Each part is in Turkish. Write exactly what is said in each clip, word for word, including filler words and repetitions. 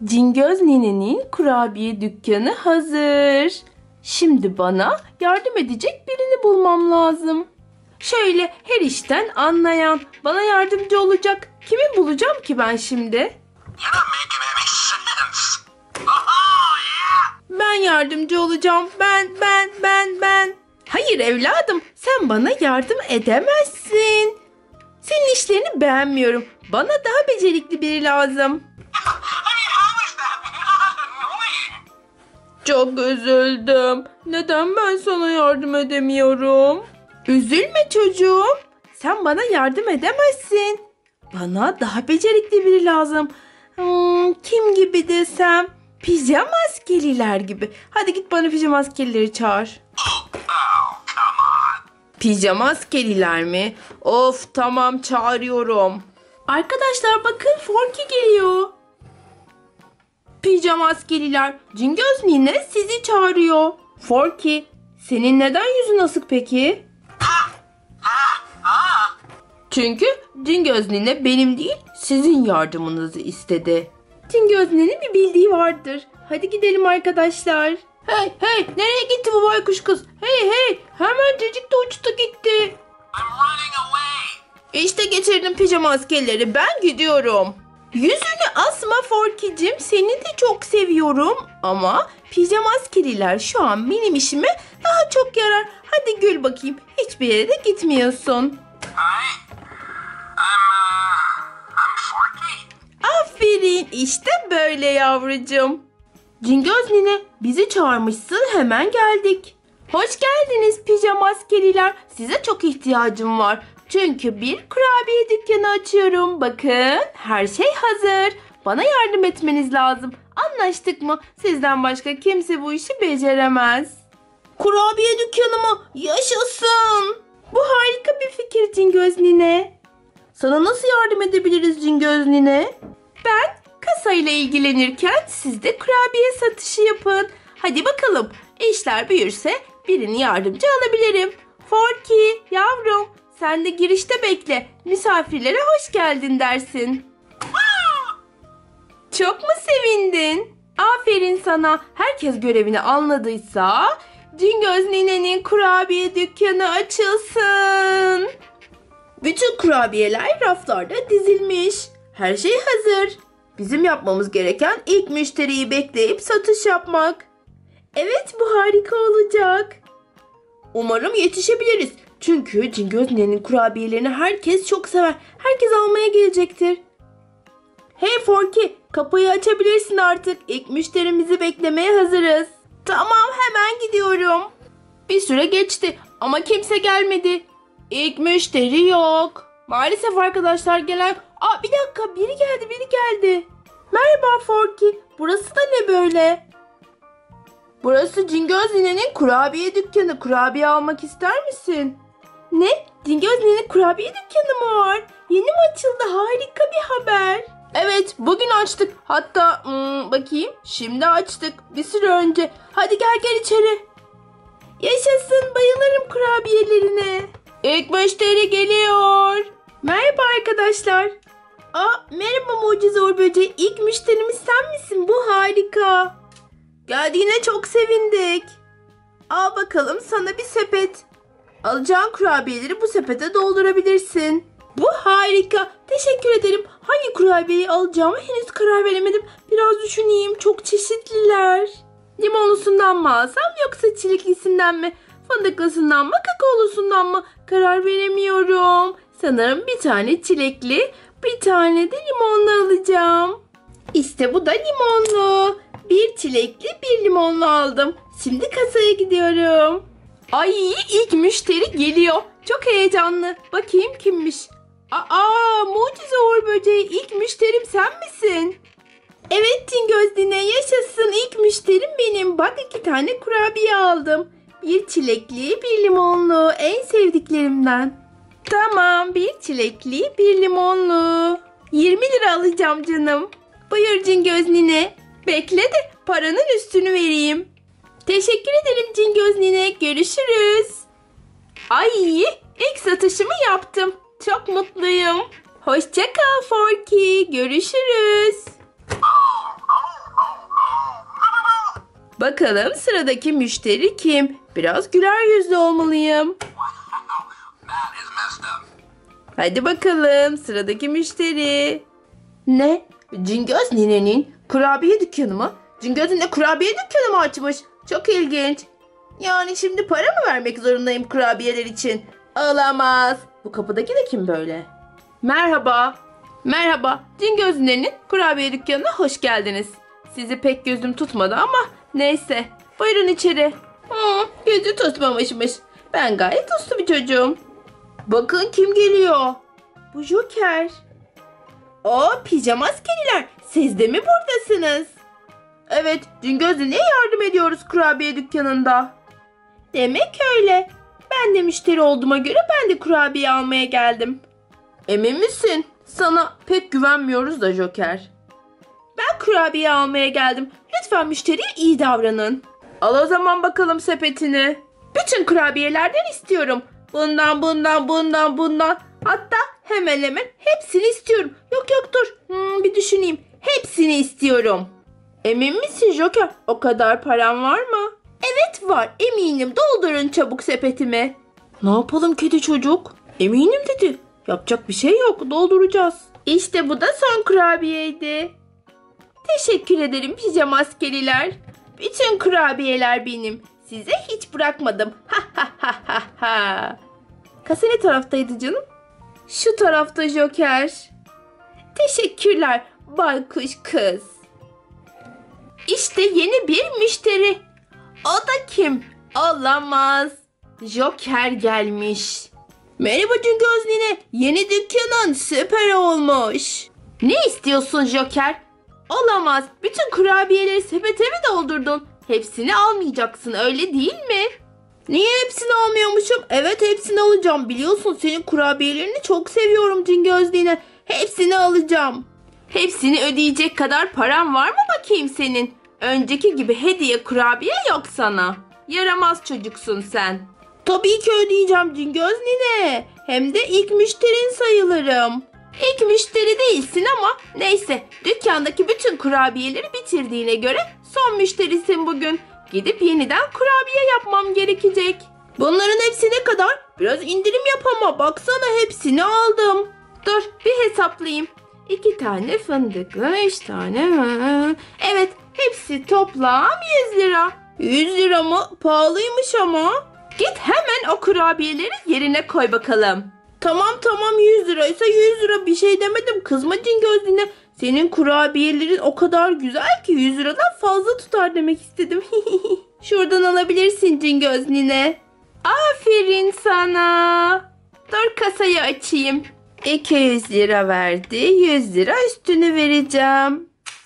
Cingöz ninenin kurabiye dükkanı hazır. Şimdi bana yardım edecek birini bulmam lazım. Şöyle her işten anlayan, bana yardımcı olacak. Kimi bulacağım ki ben şimdi? Ben yardımcı olacağım. Ben, ben, ben, ben. Hayır evladım, sen bana yardım edemezsin. Senin işlerini beğenmiyorum. Bana daha becerikli biri lazım. Çok üzüldüm. Neden ben sana yardım edemiyorum? Üzülme çocuğum. Sen bana yardım edemezsin. Bana daha becerikli biri lazım. Hmm, kim gibi desem? Pijama askeriler gibi. Hadi git bana pijama askerileri çağır. Pijama askeriler mi? Of tamam çağırıyorum. Arkadaşlar bakın Forky geliyor. Pijama askeriler, Cingöz nine sizi çağırıyor. Forky, senin neden yüzün asık peki? Çünkü Cingöz nine benim değil, sizin yardımınızı istedi. Cingöz ninenin bir bildiği vardır. Hadi gidelim arkadaşlar. Hey hey, nereye gitti bu baykuş kız? Hey hey, hemen cecik de uçtu gitti. İşte getirdim pijama askerleri, ben gidiyorum. Yüzünü asma Forky'cim, seni de çok seviyorum ama pijama askeriler şu an benim işime daha çok yarar. Hadi gül bakayım, hiçbir yere de gitmiyorsun. Aferin, işte böyle yavrucuğum. Cingöz nine, bizi çağırmışsın, hemen geldik. Hoş geldiniz pijama askeriler, size çok ihtiyacım var. Çünkü bir kurabiye dükkanı açıyorum. Bakın her şey hazır. Bana yardım etmeniz lazım. Anlaştık mı? Sizden başka kimse bu işi beceremez. Kurabiye dükkanı mı? Yaşasın. Bu harika bir fikir Cingöz nine. Sana nasıl yardım edebiliriz Cingöz nine? Ben kasayla ilgilenirken siz de kurabiye satışı yapın. Hadi bakalım. İşler büyürse birini yardımcı alabilirim. Forky yavrum, sen de girişte bekle. Misafirlere hoş geldin dersin. Çok mu sevindin? Aferin sana. Herkes görevini anladıysa Cingöz ninenin kurabiye dükkanı açılsın. Bütün kurabiyeler raflarda dizilmiş. Her şey hazır. Bizim yapmamız gereken ilk müşteriyi bekleyip satış yapmak. Evet, bu harika olacak. Umarım yetişebiliriz. Çünkü Cingöz ninenin kurabiyelerini herkes çok sever. Herkes almaya gelecektir. Hey Forky, kapıyı açabilirsin artık. İlk müşterimizi beklemeye hazırız. Tamam, hemen gidiyorum. Bir süre geçti ama kimse gelmedi. İlk müşteri yok. Maalesef arkadaşlar gelen... Aa, bir dakika, biri geldi biri geldi. Merhaba Forky, burası da ne böyle? Burası Cingöz ninenin kurabiye dükkanı. Kurabiye almak ister misin? Ne? Cingöz ninenin kurabiye dükkanı mı var? Yeni mi açıldı? Harika bir haber. Evet, bugün açtık. Hatta hmm, bakayım, şimdi açtık. Bir süre önce. Hadi gel gel içeri. Yaşasın, bayılırım kurabiyelerine. İlk müşteri geliyor. Merhaba arkadaşlar. Aa, merhaba Mucize Uğur Böceği. İlk müşterimiz sen misin? Bu harika. Geldiğine çok sevindik. Al bakalım sana bir sepet. Alacağın kurabiyeleri bu sepete doldurabilirsin. Bu harika. Teşekkür ederim. Hangi kurabiyeyi alacağımı henüz karar veremedim. Biraz düşüneyim. Çok çeşitliler. Limonlusundan mı alsam yoksa çileklisinden mi? Fındıklısından mı kakaolusundan mı? Karar veremiyorum. Sanırım bir tane çilekli, bir tane de limonlu alacağım. İşte bu da limonlu. Bir çilekli, bir limonlu aldım. Şimdi kasaya gidiyorum. Ay, ilk müşteri geliyor. Çok heyecanlı. Bakayım kimmiş? Aa, Mucize Uğur Böceği, ilk müşterim sen misin? Evet Cingöz nine, yaşasın, ilk müşterim benim. Bak, iki tane kurabiye aldım. Bir çilekli, bir limonlu. En sevdiklerimden. Tamam, bir çilekli, bir limonlu. yirmi lira alacağım canım. Buyur Cingöz nine. Bekle de paranın üstünü vereyim. Teşekkür ederim Cingöz nine. Görüşürüz. Ay, ilk satışımı yaptım. Çok mutluyum. Hoşça kal Forky. Görüşürüz. Bakalım sıradaki müşteri kim? Biraz güler yüzlü olmalıyım. Hadi bakalım sıradaki müşteri. Ne? Cingöz ninenin kurabiye dükkanı mı? Cingöz nine kurabiye dükkanı mı açmış? Çok ilginç. Yani şimdi para mı vermek zorundayım kurabiyeler için? Olamaz. Bu kapıdaki de kim böyle? Merhaba. Merhaba. Cingöz ninenin kurabiye dükkanına hoş geldiniz. Sizi pek gözüm tutmadı ama neyse. Buyurun içeri. Hmm, gözü tutmamışmış. Ben gayet uslu bir çocuğum. Bakın kim geliyor? Bu Joker. O pijama askeriler. Siz de mi buradasınız? Evet, Cingöz nine'ye yardım ediyoruz kurabiye dükkanında. Demek öyle. Ben de müşteri olduğuma göre ben de kurabiye almaya geldim. Emin misin? Sana pek güvenmiyoruz da Joker. Ben kurabiye almaya geldim. Lütfen müşteriye iyi davranın. Al o zaman bakalım sepetini. Bütün kurabiyelerden istiyorum. Bundan, bundan, bundan, bundan. Hatta hemen hemen hepsini istiyorum. Yok yok dur. Hmm, bir düşüneyim. Hepsini istiyorum. Emin misin Joker? O kadar param var mı? Evet var. Eminim. Doldurun çabuk sepetimi. Ne yapalım kedi çocuk? Eminim dedi. Yapacak bir şey yok. Dolduracağız. İşte bu da son kurabiyeydi. Teşekkür ederim pijama askeriler. Bütün kurabiyeler benim. Size hiç bırakmadım. Ha ha ha ha ha. Kasa ne taraftaydı canım? Şu tarafta Joker. Teşekkürler baykuş kız. İşte yeni bir müşteri. O da kim? Olamaz. Joker gelmiş. Merhaba Cingöz nine. Yeni dükkanın süper olmuş. Ne istiyorsun Joker? Olamaz. Bütün kurabiyeleri sepete mi doldurdun? Hepsini almayacaksın öyle değil mi? Niye hepsini almıyormuşum? Evet hepsini alacağım. Biliyorsun senin kurabiyelerini çok seviyorum Cingöz nine. Hepsini alacağım. Hepsini ödeyecek kadar param var mı bakayım senin? Önceki gibi hediye kurabiye yok sana. Yaramaz çocuksun sen. Tabii ki ödeyeceğim Cingöz nine. Hem de ilk müşterin sayılırım. İlk müşteri değilsin ama neyse. Dükkandaki bütün kurabiyeleri bitirdiğine göre son müşterisin bugün. Gidip yeniden kurabiye yapmam gerekecek. Bunların hepsi ne kadar? Biraz indirim yap ama baksana hepsini aldım. Dur bir hesaplayayım. İki tane fındıklı, üç tane. Evet hepsi toplam yüz lira. yüz lira mı? Pahalıymış ama. Git hemen o kurabiyeleri yerine koy bakalım. Tamam tamam yüz liraysa yüz lira bir şey demedim. Kızma Cingöz nine. Senin kurabiyelerin o kadar güzel ki yüz liradan fazla tutar demek istedim. Şuradan alabilirsin Cingöz nine. Aferin sana. Dur kasayı açayım. iki yüz lira verdi. yüz lira üstünü vereceğim.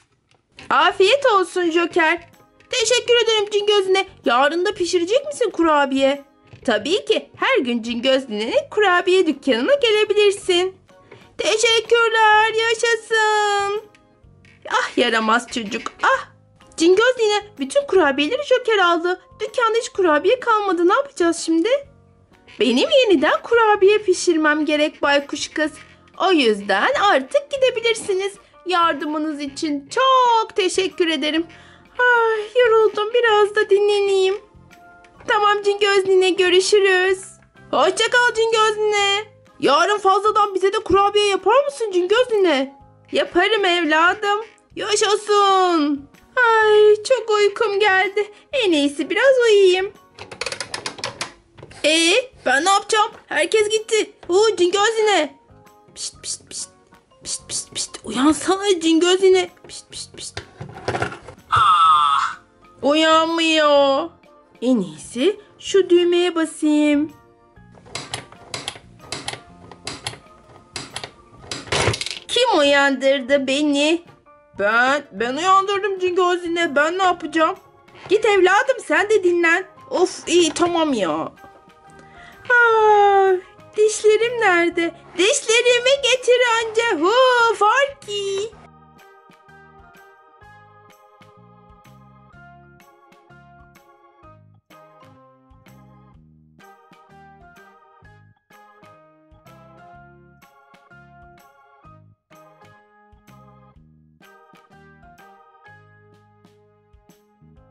Afiyet olsun Joker. Teşekkür ederim Cingöz nine. Yarın da pişirecek misin kurabiye? Tabii ki her gün Cingöz ninenin kurabiye dükkanına gelebilirsin. Teşekkürler yaşasın. Ah yaramaz çocuk ah. Cingöz nine bütün kurabiyeleri Joker aldı. Dükkanda hiç kurabiye kalmadı. Ne yapacağız şimdi? Benim yeniden kurabiye pişirmem gerek baykuş kız. O yüzden artık gidebilirsiniz. Yardımınız için çok teşekkür ederim. Ay yoruldum biraz da dinleneyim. Tamam Cingöz nine görüşürüz. Hoşça kal Cingöz nine. Yarın fazladan bize de kurabiye yapar mısın Cingöz nine? Yaparım evladım. Yaşasın. Ay çok uykum geldi. En iyisi biraz uyuyayım. Ee, ben ne yapacağım? Herkes gitti. Huu Cingöz nine. Pişt pişt pişt. Pişt pişt pişt. Uyansana Cingöz nine. Pişt pişt pişt. Uyanmıyor. En iyisi şu düğmeye basayım. Kim uyandırdı beni? Ben, ben uyandırdım Cingöz nine. Ben ne yapacağım? Git evladım sen de dinlen. Of iyi tamam ya. Ah, dişlerim nerede? Dişlerimi getir anca. Hu Farki.